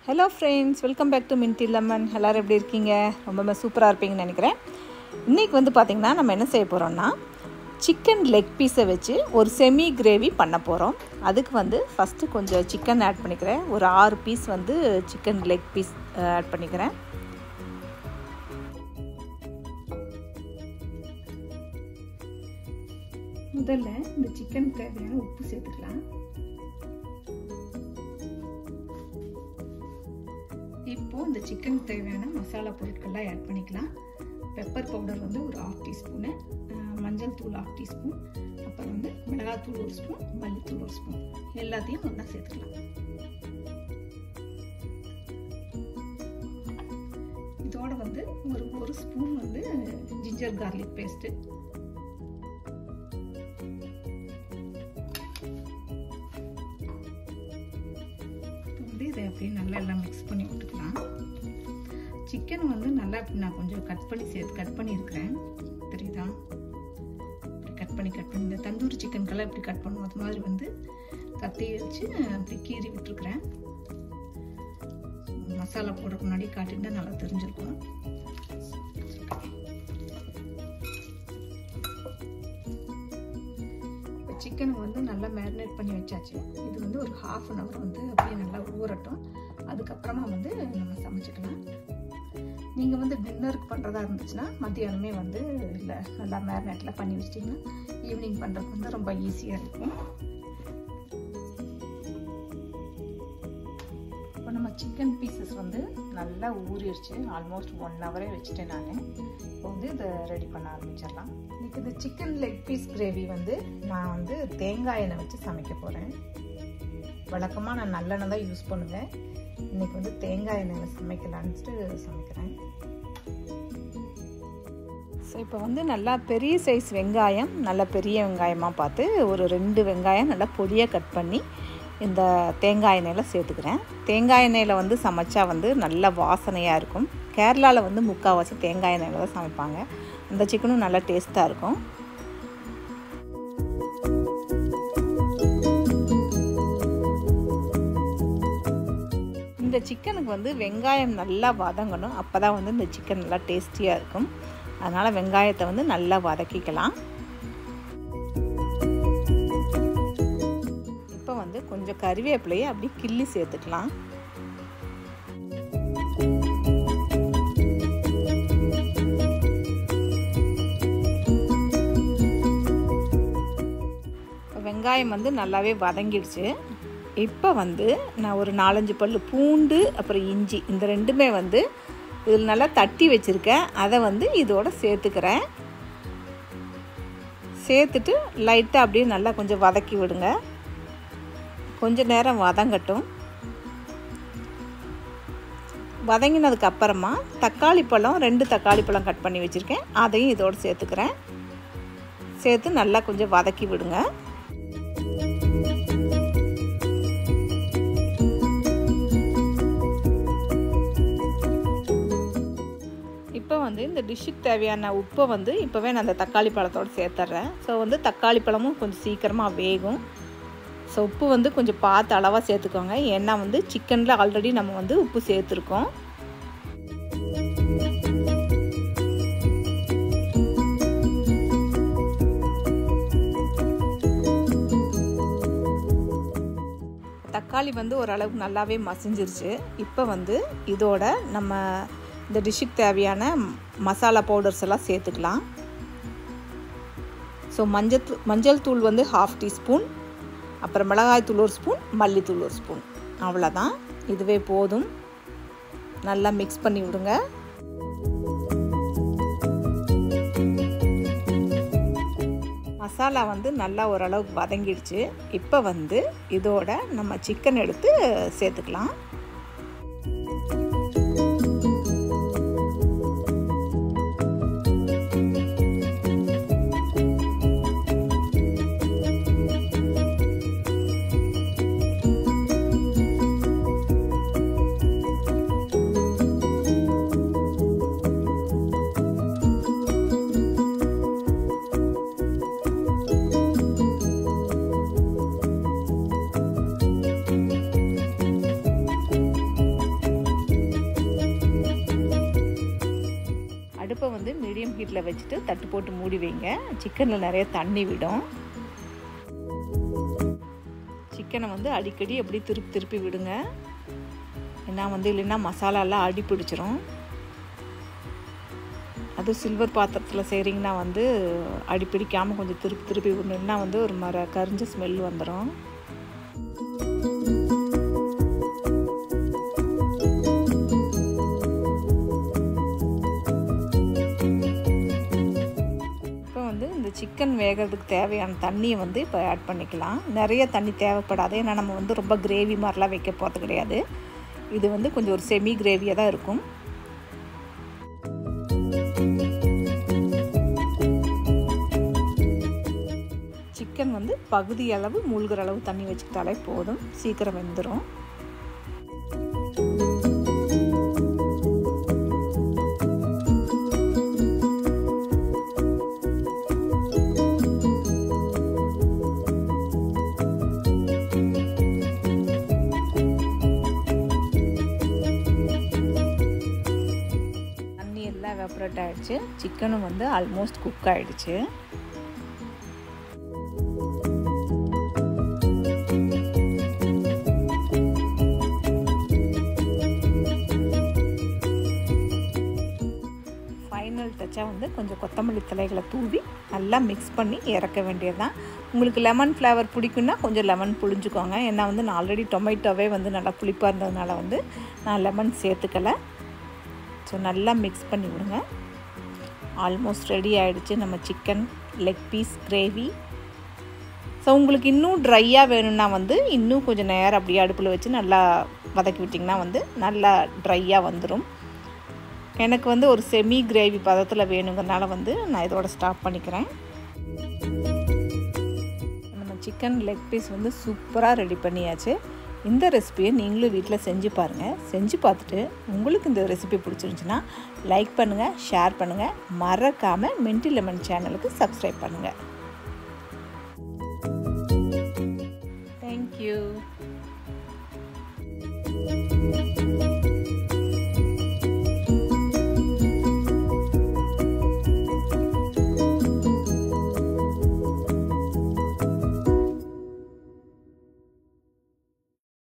Hello friends, welcome back to Minty Lemon. எல்லோரும் எப்படி இருக்கீங்க? ரொம்பவே சூப்பராக இருப்பீங்கன்னு நினைக்கிறேன். இன்றைக்கி பார்த்திங்கன்னா நம்ம என்ன செய்ய போகிறோம்னா, சிக்கன் லெக் பீஸை வச்சு ஒரு செமி கிரேவி பண்ண போகிறோம். அதுக்கு ஃபஸ்ட்டு கொஞ்சம் சிக்கன் ஆட் பண்ணிக்கிறேன். ஒரு 6 piece chicken leg piece add பண்ணிக்கிறேன். முதல்ல இந்த சிக்கனுக்கு தேவையான உப்பு சேர்த்துக்கலாம். இப்போ இந்த சிக்கனுக்கு தேவையான மசாலா பொருட்கள்லாம் ஆட் பண்ணிக்கலாம். பெப்பர் பவுடர் ஒரு 1/2 டீஸ்பூனு, மஞ்சள் தூள் 1/2 டீஸ்பூன், அப்புறம் மிளகாத்தூள் 1 ஸ்பூன், மல்லித்தூள் 1 ஸ்பூன், எல்லாத்தையும் ஒன்றா சேர்த்துக்கலாம். இதோட ஒரு ஸ்பூன் ஜிஞ்சர் கார்லிக் பேஸ்ட்டு, இதை அப்படியே நல்லா எல்லாம் மிக்ஸ் பண்ணி விட்டுக்கலாம். சிக்கன் நல்லா நான் கொஞ்சம் கட் பண்ணியிருக்கிறேன், தெரியுதா? கட் பண்ணி இந்த தந்தூரி சிக்கனுக்கெல்லாம் எப்படி கட் பண்ணுவோம் அது மாதிரி கத்தி வச்சு அப்படி கீறி விட்டுருக்குறேன். மசாலா போடுறதுக்கு முன்னாடி காட்டிட்டு நல்லா தெரிஞ்சிருக்கும். சிக்கன் நல்லா மேரினேட் பண்ணி வச்சாச்சு. இது ஒரு 1/2 அன் ஹவர் அப்படியே நல்லா ஊறட்டும். அதுக்கப்புறமா நம்ம சமைச்சிக்கலாம். நீங்கள் டின்னருக்கு பண்ணுறதா இருந்துச்சுன்னா மத்தியானமே இல்லை நல்லா மேரினேட்டில் பண்ணி வச்சிட்டிங்கன்னா ஈவினிங் பண்ணுறதுக்கு ரொம்ப ஈஸியாக இருக்கும். இப்போ நம்ம சிக்கன் பீசஸ் நல்லா ஊறிடுச்சு. ஆல்மோஸ்ட் 1 ஹவரே வச்சுட்டேன் நான். இப்போ இதை ரெடி பண்ண ஆரம்பிச்சிடலாம். இன்னைக்கு இந்த சிக்கன் லெக் பீஸ் கிரேவி நான் தேங்காய் எண்ணெய் வச்சு சமைக்க போகிறேன். வழக்கமாக நான் நல்லெண்ணெய் தான் யூஸ் பண்ணுவேன். இன்னைக்கு தேங்காய் எண்ணெயில் சமைக்கலான்ட்டு சமைக்கிறேன். ஸோ இப்போ நல்லா பெரிய சைஸ் வெங்காயம், நல்லா பெரிய வெங்காயமாக பார்த்து ஒரு 2 வெங்காயம் நல்லா பொடியாக கட் பண்ணி இந்த தேங்காய் எண்ணெயில் சேர்த்துக்கிறேன். தேங்காய் எண்ணெயில் சமைச்சா நல்ல வாசனையாக இருக்கும். கேரளாவில் முக்கால்வாசி தேங்காய் எண்ணெயில் தான் சமைப்பாங்க. அந்த சிக்கனும் நல்லா டேஸ்ட்டாக இருக்கும். இந்த சிக்கனுக்கு வெங்காயம் நல்லா வதங்கணும். அப்போ தான் இந்த சிக்கன் நல்லா டேஸ்டியாக இருக்கும். அதனால் வெங்காயத்தை நல்லா வதக்கிக்கலாம். இப்போ கொஞ்சம் கறிவேப்பிலையை அப்படி கிள்ளி சேர்த்துக்கலாம். வெங்காயம் நல்லாவே வதங்கிடுச்சு. இப்போ நான் ஒரு 4-5 பல் பூண்டு, அப்புறம் இஞ்சி, இந்த ரெண்டுமே இதில் நல்லா தட்டி வச்சுருக்கேன். அதை இதோட சேர்த்துக்கிறேன். சேர்த்துட்டு லைட்டாக அப்படியே நல்லா கொஞ்சம் வதக்கி விடுங்க. கொஞ்சம் நேரம் வதங்கட்டும். வதங்கினதுக்கு அப்புறமா தக்காளி பழம் 2 தக்காளி பழம் கட் பண்ணி வச்சுருக்கேன். அதையும் இதோடு சேர்த்துக்கிறேன். சேர்த்து நல்லா கொஞ்சம் வதக்கி விடுங்க. இப்போ இந்த டிஷ்ஷுக்கு தேவையான உப்பை இப்போவே நான் அந்த தக்காளி பழத்தோடு சேர்த்துட்றேன். ஸோ தக்காளி பழமும் கொஞ்சம் சீக்கிரமாக வேகும். ஸோ உப்பு கொஞ்சம் பார்த்து அளவாக சேர்த்துக்கோங்க. ஏன்னா சிக்கனில் ஆல்ரெடி நம்ம உப்பு சேர்த்துருக்கோம். தக்காளி ஓரளவுக்கு நல்லாவே மசிஞ்சிருச்சு. இப்போ இதோட நம்ம இந்த டிஷ்ஷுக்கு தேவையான மசாலா பவுடர்ஸ் எல்லாம் சேர்த்துக்கலாம். ஸோ மஞ்சள் தூள் 1/2 டீஸ்பூன், அப்புறம் மிளகாய் தூள் 1 ஸ்பூன், மல்லித்தூள் 1 ஸ்பூன், அவ்வளோதான். இதுவே போதும். நல்லா மிக்ஸ் பண்ணி விடுங்க. மசாலா நல்லா ஓரளவுக்கு வதங்கிடுச்சு. இப்போ இதோட நம்ம சிக்கன் எடுத்து சேர்த்துக்கலாம். அடுப்பை வந்து மீடியம் ஹீட்டில் வச்சுட்டு தட்டு போட்டு மூடி வைங்க. சிக்கனில் நிறைய தண்ணி விடும். சிக்கனை வந்து அடிக்கடி எப்படி திருப்பி விடுங்க. ஏன்னா வந்து இல்லைன்னா மசாலாலாம் அடி பிடிச்சிரும். அது சில்வர் பாத்திரத்தில் செய்கிறீங்கன்னா வந்து அடி பிடிக்காமல் கொஞ்சம் திருப்பி விடணுன்னா வந்து ஒரு கரிஞ்ச ஸ்மெல் வந்துடும். இப்போ வந்து இந்த சிக்கன் வேகிறதுக்கு தேவையான தண்ணியை வந்து இப்போ ஆட் பண்ணிக்கலாம். நிறைய தண்ணி தேவைப்படாது. ஏன்னா நம்ம வந்து ரொம்ப கிரேவி மாதிரிலாம் வைக்க போகிறது கிடையாது. இது வந்து கொஞ்சம் ஒரு செமி கிரேவியாக தான் இருக்கும். சிக்கன் வந்து பகுதி அளவு மூழ்கிற அளவு தண்ணி வச்சுக்கிட்டாலே போதும், சீக்கிரம் வெந்துடும். தண்ணி எல்லாம் எவாப்ரேட் ஆகிடுச்சு. சிக்கனும் வந்து ஆல்மோஸ்ட் குக் ஆகிடுச்சு. ஃபைனல் டச்சாக வந்து கொஞ்சம் கொத்தமல்லி தலைகளை தூவி நல்லா மிக்ஸ் பண்ணி இறக்க வேண்டியது தான். உங்களுக்கு லெமன் ஃப்ளேவர் பிடிக்குன்னா கொஞ்சம் லெமன் புழிஞ்சுக்கோங்க. ஏன்னா வந்து நான் ஆல்ரெடி டொமேட்டோவே வந்து நல்லா புளிப்பாக இருந்ததுனால வந்து நான் லெமன் சேர்த்துக்கலை. ஸோ நல்லா மிக்ஸ் பண்ணி விடுங்க. ஆல்மோஸ்ட் ரெடி ஆகிடுச்சு நம்ம chicken leg piece gravy. So உங்களுக்கு இன்னும் ட்ரையாக வேணும்னா வந்து இன்னும் கொஞ்சம் நேரம் அப்படியே அடுப்பில் வச்சு நல்லா வதக்கி விட்டிங்கன்னா வந்து நல்லா ட்ரையாக வந்துடும். எனக்கு வந்து ஒரு செமி கிரேவி பதத்தில் வேணுங்கிறனால வந்து நான் இதோட ஸ்டாப் பண்ணிக்கிறேன். நம்ம சிக்கன் லெக் பீஸ் வந்து சூப்பராக ரெடி பண்ணியாச்சு. இந்த ரெசிபியை நீங்களும் வீட்டில் செஞ்சு பாருங்கள். செஞ்சு பார்த்துட்டு உங்களுக்கு இந்த ரெசிபி பிடிச்சிருந்துச்சுன்னா லைக் பண்ணுங்கள், ஷேர் பண்ணுங்கள். மறக்காமல் மின்ட்டி லெமன் சேனலுக்கு சப்ஸ்கிரைப் பண்ணுங்கள். தேங்க்யூ.